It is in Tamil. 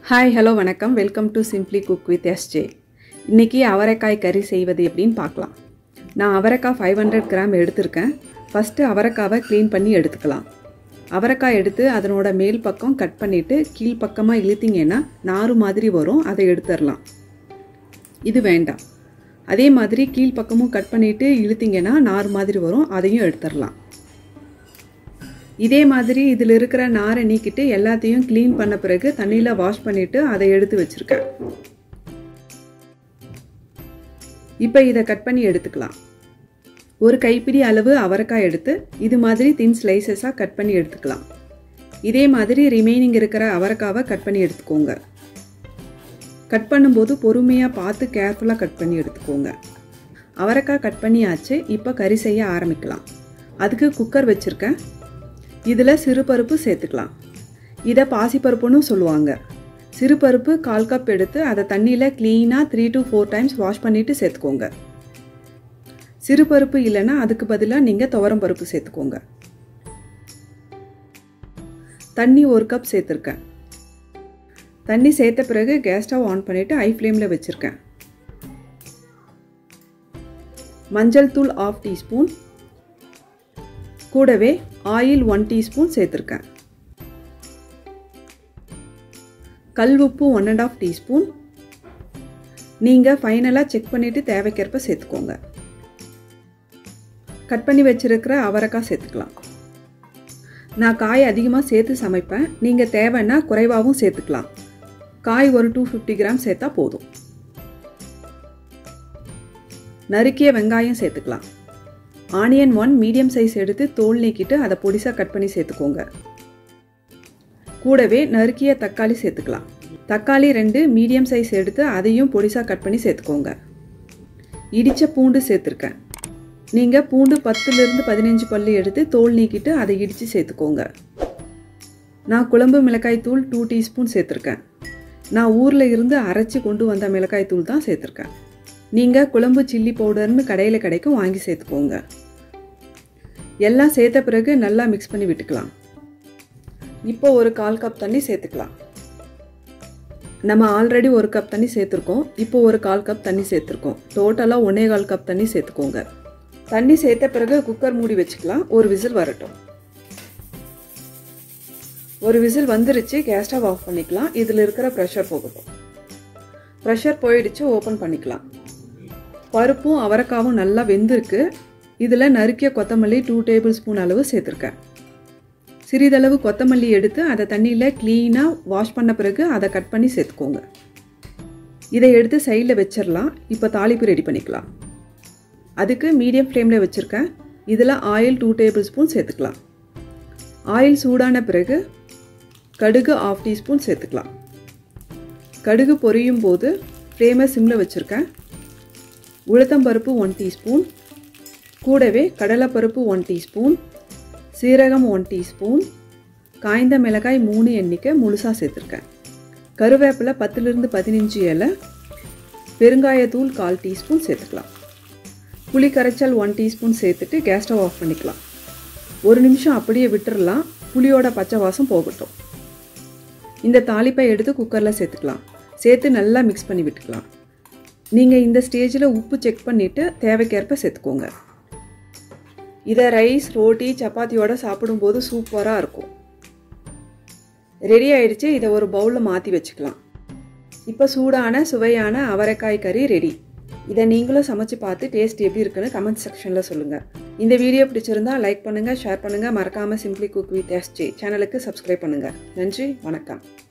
Hi, hello, வணக்கம். Welcome to Simply Cook with SJ. இன்னைக்கு அவரைக்காய் கறி செய்வது எப்படின்னு பார்க்கலாம். நான் அவரைக்காய் 500 கிராம் எடுத்துர்க்கேன். ஃபர்ஸ்ட் அவரைக்காவை க்ளீன் பண்ணி எடுத்துக்கலாம். அவரைக்காய் எடுத்து அதனோட மேல் பக்கம் கட் பண்ணிட்டு கீழ் பக்கமா இழுத்தீங்கன்னா நாறு மாதிரி வரும், அதை எடுத்துறலாம். இது வேண்டாம். அதே மாதிரி கீழ் பக்கமும் கட் பண்ணிட்டு இழுத்தீங்கன்னா நாறு மாதிரி வரும், அதையும் எடுத்துறலாம். இதே மாதிரி இதில் இருக்கிற நாரை நீக்கிட்டு எல்லாத்தையும் க்ளீன் பண்ண பிறகு தண்ணியில் வாஷ் பண்ணிவிட்டு அதை எடுத்து வச்சுருக்கேன். இப்போ இதை கட் பண்ணி எடுத்துக்கலாம். ஒரு கைப்பிடி அளவு அவரைக்காய் எடுத்து இது மாதிரி தின் ஸ்லைசஸாக கட் பண்ணி எடுத்துக்கலாம். இதே மாதிரி ரிமைனிங் இருக்கிற அவரைக்காவை கட் பண்ணி எடுத்துக்கோங்க. கட் பண்ணும்போது பொறுமையாக பார்த்து கேர்ஃபுல்லாக கட் பண்ணி எடுத்துக்கோங்க. அவரைக்காய் கட் பண்ணியாச்சு. இப்போ கறி செய்ய ஆரம்பிக்கலாம். அதுக்கு குக்கர் வச்சுருக்கேன். இதில் சிறுபருப்பு சேர்த்துக்கலாம். இதை பாசிப்பருப்புன்னு சொல்லுவாங்க. சிறுபருப்பு 1/4 கப் எடுத்து அதை தண்ணியில் க்ளீனாக 3 to 4 டைம்ஸ் வாஷ் பண்ணிவிட்டு சேர்த்துக்கோங்க. சிறுபருப்பு இல்லைன்னா அதுக்கு பதிலாக நீங்கள் துவரம் பருப்பு சேர்த்துக்கோங்க. தண்ணி 1 கப் சேர்த்துருக்கேன். தண்ணி சேர்த்த பிறகு கேஸ் ஸ்டவ் ஆன் பண்ணிவிட்டு ஹை ஃப்ளேமில் வச்சுருக்கேன். மஞ்சள் தூள் 1/2 டீஸ்பூன், கூடவே ஆயில் 1 டீஸ்பூன் சேர்த்துருக்கேன். கல் உப்பு 1.5 டீஸ்பூன். நீங்கள் ஃபைனலாக செக் பண்ணிவிட்டு தேவைக்கேற்ப சேர்த்துக்கோங்க. கட் பண்ணி வச்சுருக்கிற அவரைக்காய் சேர்த்துக்கலாம். நான் காய் அதிகமாக சேர்த்து சமைப்பேன். நீங்கள் தேவைன்னா குறைவாகவும் சேர்த்துக்கலாம். காய் ஒரு 250 கிராம் சேர்த்தா போதும். நறுக்கிய வெங்காயம் சேர்த்துக்கலாம். ஆனியன் 1 மீடியம் சைஸ் எடுத்து தோல் நீக்கிட்டு அதை பொடிசாக கட் பண்ணி சேர்த்துக்கோங்க. கூடவே நறுக்கிய தக்காளி சேர்த்துக்கலாம். தக்காளி 2 மீடியம் சைஸ் எடுத்து அதையும் பொடிசாக கட் பண்ணி சேர்த்துக்கோங்க. இடித்த பூண்டு சேர்த்துருக்கேன். நீங்கள் பூண்டு 10லிருந்து 15 பல்லு எடுத்து தோல் நீக்கிட்டு அதை இடித்து சேர்த்துக்கோங்க. நான் குழம்பு மிளகாய் தூள் 2 டீஸ்பூன் சேர்த்துருக்கேன். நான் ஊரில் இருந்து அரைச்சி கொண்டு வந்த மிளகாய் தூள் தான் சேர்த்துருக்கேன். நீங்கள் குழம்பு சில்லி பவுடர்னு கடையில் கிடைக்கும், வாங்கி சேர்த்துக்கோங்க. எல்லாம் சேர்த்த பிறகு நல்லா மிக்ஸ் பண்ணி விட்டுக்கலாம். இப்போ ஒரு 1/4 கப் தண்ணி சேர்த்துக்கலாம். நம்ம ஆல்ரெடி 1 கப் தண்ணி சேர்த்துருக்கோம். இப்போ ஒரு 1/4 கப் தண்ணி சேர்த்துருக்கோம். டோட்டலாக 1.25 கப் தண்ணி சேர்த்துக்கோங்க. தண்ணி சேர்த்த பிறகு குக்கர் மூடி வச்சுக்கலாம். ஒரு விசில் வரட்டும். ஒரு விசில் வந்துருச்சு. கேஸ் ஸ்டவ் ஆஃப் பண்ணிக்கலாம். இதில் இருக்கிற ப்ரெஷர் போகட்டும். ப்ரெஷர் போயிடுச்சு. ஓப்பன் பண்ணிக்கலாம். பருப்பும் அவரைக்காவும் நல்லா வெந்திருக்கு. இதில் நறுக்கிய கொத்தமல்லி 2 டேபிள் ஸ்பூன் அளவு சேர்த்துருக்கேன். சிறிதளவு கொத்தமல்லி எடுத்து அதை தண்ணியில் க்ளீனாக வாஷ் பண்ண பிறகு அதை கட் பண்ணி சேர்த்துக்கோங்க. இதை எடுத்து சைடில் வச்சிடலாம். இப்போ தாளிப்பு ரெடி பண்ணிக்கலாம். அதுக்கு மீடியம் ஃப்ளேமில் வச்சுருக்கேன். இதில் ஆயில் 2 டேபிள் ஸ்பூன் சேர்த்துக்கலாம். ஆயில் சூடான பிறகு கடுகு 1/2 டீஸ்பூன் சேர்த்துக்கலாம். கடுகு பொரியும் போது ஃப்ளேமை சிம்மில் வச்சுருக்கேன். உளுத்தம்பருப்பு 1 டீஸ்பூன், கூடவே கடலைப்பருப்பு 1 டீஸ்பூன், சீரகம் 1 டீஸ்பூன், காய்ந்த மிளகாய் 3 எண்ணிக்கை முழுசாக சேர்த்துருக்கேன். கருவேப்பிலை 10லிருந்து 15 இலை, பெருங்காயத்தூள் 1/4 டீஸ்பூன் சேர்த்துக்கலாம். புளி கரைச்சல் 1 டீஸ்பூன் சேர்த்துட்டு கேஸ் ஸ்டவ் ஆஃப் பண்ணிக்கலாம். 1 நிமிஷம் அப்படியே விட்டுறலாம். புளியோட பச்சை வாசம் போகட்டும். இந்த தாளிப்பை எடுத்து குக்கரில் சேர்த்துக்கலாம். சேர்த்து நல்லா மிக்ஸ் பண்ணி விட்டுக்கலாம். நீங்கள் இந்த ஸ்டேஜில் உப்பு செக் பண்ணிவிட்டு தேவைக்கேற்ப சேர்த்துக்கோங்க. இதை ரைஸ், ரோட்டி, சப்பாத்தியோடு சாப்பிடும்போது சூப்பராக இருக்கும். ரெடி ஆயிடுச்சு. இதை ஒரு பவுலில் மாற்றி வச்சுக்கலாம். இப்போ சூடான சுவையான அவரைக்காய் கறி ரெடி. இதை நீங்களும் சமைச்சு பார்த்து டேஸ்ட் எப்படி இருக்குன்னு கமெண்ட் செக்ஷனில் சொல்லுங்கள். இந்த வீடியோ பிடிச்சிருந்தா லைக் பண்ணுங்கள், ஷேர் பண்ணுங்கள். மறக்காமல் சிம்பிளி குக் வித் SJ சேனலுக்கு சப்ஸ்கிரைப் பண்ணுங்கள். நன்றி, வணக்கம்.